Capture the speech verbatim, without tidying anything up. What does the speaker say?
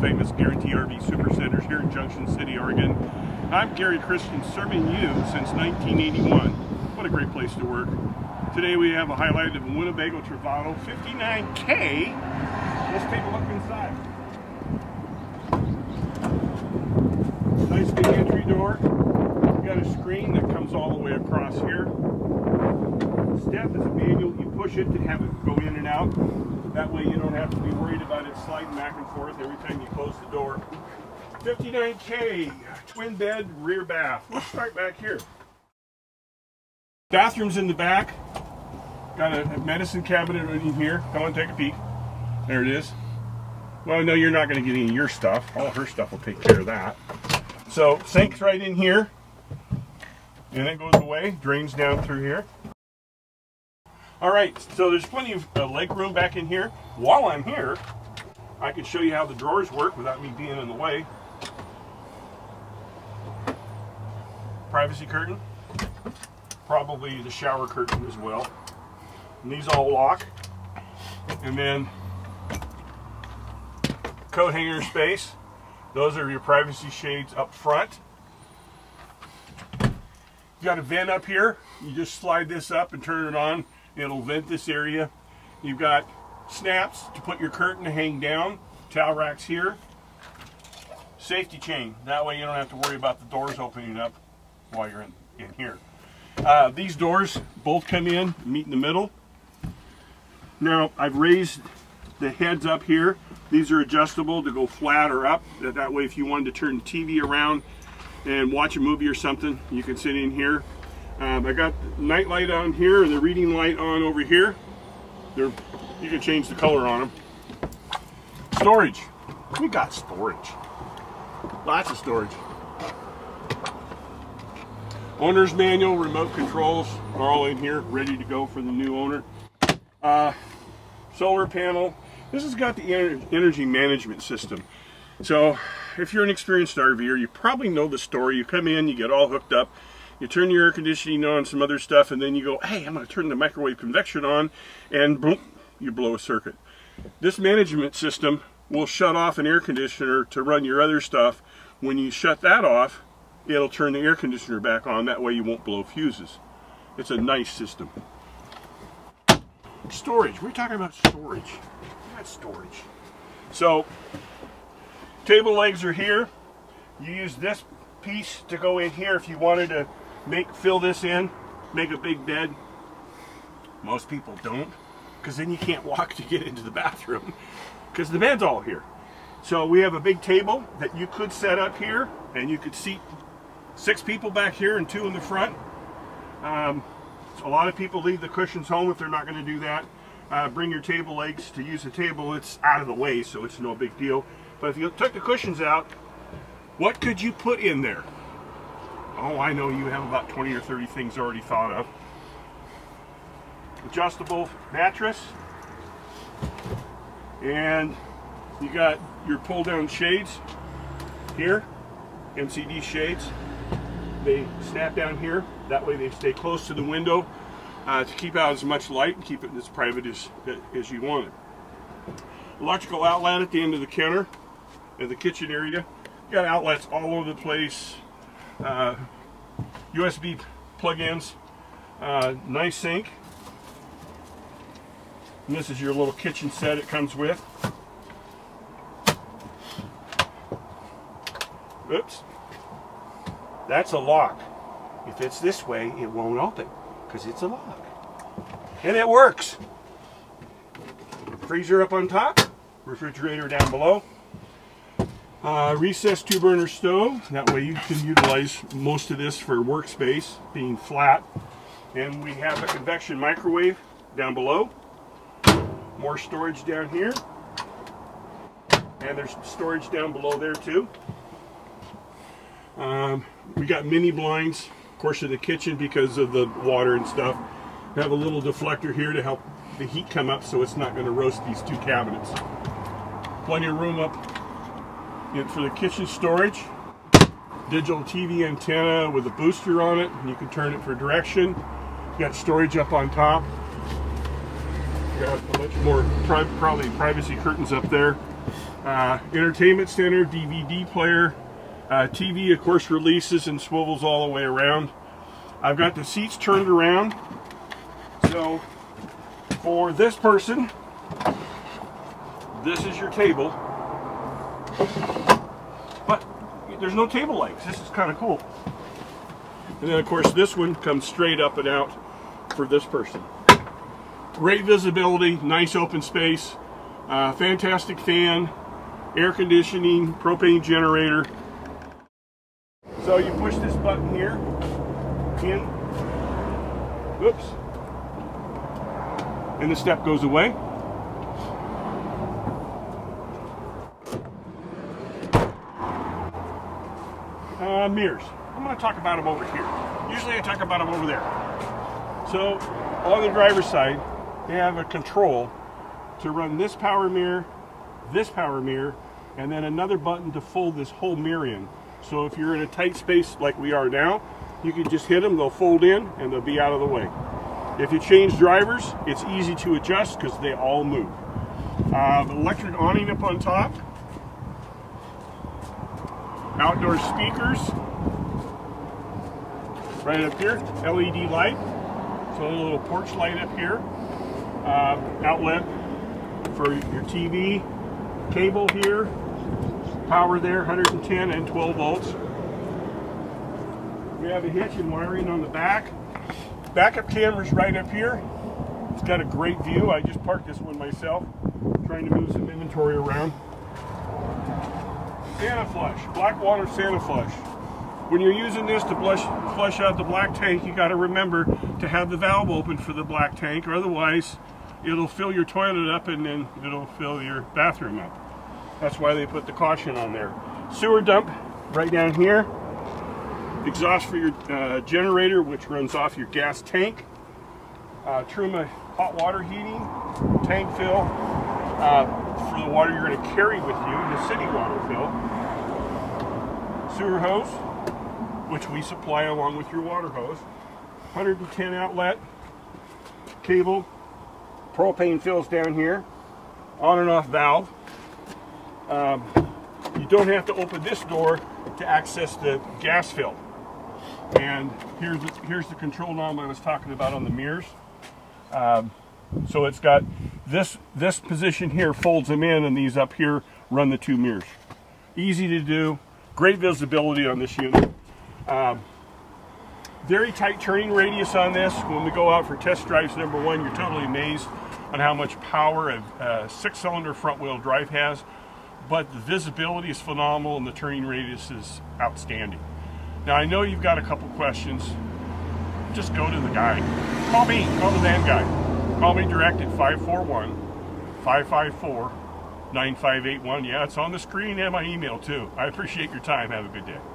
famous Guarantee R V Supercenters here in Junction City, Oregon. I'm Gary Christian, serving you since nineteen eighty-one. What a great place to work. Today we have a highlight of a Winnebago Travato fifty-nine K. Let's take a look inside. Nice big entry door. You got a screen that comes all the way across here. Step is a manual. You push it to have it go in and out. That way you don't have to be worried about it sliding back and forth every time you close the door. fifty-nine K, twin bed, rear bath. Let's start back here. Bathroom's in the back. Got a medicine cabinet in here. Come on, take a peek. There it is. Well, no, you're not going to get any of your stuff. All her stuff will take care of that. So, sink's right in here. And it goes away, drains down through here. Alright, so there's plenty of uh, leg room back in here. While I'm here, I can show you how the drawers work without me being in the way. Privacy curtain. Probably the shower curtain as well. And these all lock. And then coat hanger space. Those are your privacy shades up front. You got a vent up here. You just slide this up and turn it on. It'll vent this area. You've got snaps to put your curtain to hang down. Towel racks here. Safety chain. That way you don't have to worry about the doors opening up while you're in, in here. Uh, these doors both come in, meet in the middle. Now I've raised the heads up here. These are adjustable to go flat or up. That way if you wanted to turn the T V around and watch a movie or something, you can sit in here. Um, I got the night light on here and the reading light on over here. They're, you can change the color on them. Storage. We got storage. Lots of storage. Owner's manual, remote controls are all in here, ready to go for the new owner. Uh, solar panel. This has got the ener energy management system. So if you're an experienced RVer, you probably know the story. You come in, you get all hooked up. You turn your air conditioning on, some other stuff, and then you go, hey, I'm going to turn the microwave convection on, and boom, you blow a circuit. This management system will shut off an air conditioner to run your other stuff. When you shut that off, it'll turn the air conditioner back on. That way you won't blow fuses. It's a nice system. Storage. We're talking about storage. Not storage. So, table legs are here. You use this piece to go in here if you wanted to make fill this in, make a big bed. Most people don't, because then you can't walk to get into the bathroom because the bed's all here. So we have a big table that you could set up here, and you could seat six people back here and two in the front. Um, a lot of people leave the cushions home if they're not going to do that. Uh, bring your table legs to use the table. It's out of the way, so it's no big deal. But if you took the cushions out, what could you put in there? Oh, I know you have about twenty or thirty things already thought of. Adjustable mattress. And you got your pull down shades here. M C D shades. They snap down here. That way they stay close to the window uh, to keep out as much light and keep it as private as, as you want it. Electrical outlet at the end of the counter in the kitchen area. You got outlets all over the place. Uh, U S B plug-ins. Uh, nice sink. And this is your little kitchen set it comes with. Oops. That's a lock. If it's this way, it won't open because it's a lock. And it works. Freezer up on top. Refrigerator down below. Uh, recessed two burner stove. That way you can utilize most of this for workspace, being flat. And we have a convection microwave down below. More storage down here. And there's storage down below there too. Um, we got mini blinds, of course, in the kitchen because of the water and stuff. We have a little deflector here to help the heat come up so it's not going to roast these two cabinets. Plenty of room up for the kitchen storage. Digital T V antenna with a booster on it. You can turn it for direction. You got storage up on top. You got a bunch more pri probably privacy curtains up there. uh, entertainment center, D V D player, uh, T V of course releases and swivels all the way around. I've got the seats turned around, so for this person, this is your table, but there's no table legs. This is kind of cool. And then of course this one comes straight up and out for this person. Great visibility, nice open space, uh, fantastic fan, air conditioning, propane generator. So you push this button here, in, whoops, and the step goes away. Uh, mirrors. I'm going to talk about them over here. Usually I talk about them over there. So on the driver's side, they have a control to run this power mirror, this power mirror, and then another button to fold this whole mirror in. So if you're in a tight space like we are now, you can just hit them, they'll fold in, and they'll be out of the way. If you change drivers, it's easy to adjust because they all move. Uh, electric awning up on top. Outdoor speakers. Right up here, L E D light. So a little porch light up here. Uh, outlet for your T V. Cable here. Power there, one hundred ten and twelve volts. We have a hitch and wiring on the back. Backup camera's right up here. It's got a great view. I just parked this one myself, trying to move some inventory around. Santa flush, black water Santa flush. When you're using this to flush, flush out the black tank, you got to remember to have the valve open for the black tank, or otherwise it'll fill your toilet up and then it'll fill your bathroom up. That's why they put the caution on there. Sewer dump right down here. Exhaust for your uh, generator, which runs off your gas tank. Uh, Truma hot water heating, tank fill uh, for the water you're going to carry with you, the city water fill. Sewer hose, which we supply along with your water hose. one hundred ten outlet, cable, propane fills down here, on and off valve. Um, you don't have to open this door to access the gas fill. And here's the, here's the control knob I was talking about on the mirrors. Um, so it's got this, this position here folds them in, and these up here run the two mirrors. Easy to do, great visibility on this unit. Um, very tight turning radius on this. When we go out for test drives, number one, you're totally amazed on how much power a, a six-cylinder front-wheel drive has. But the visibility is phenomenal and the turning radius is outstanding. Now I know you've got a couple questions. Just go to the guy. Call me, call the van guy. Call me direct at five four one, five five four, nine five eight one. Yeah, it's on the screen and my email too. I appreciate your time. Have a good day.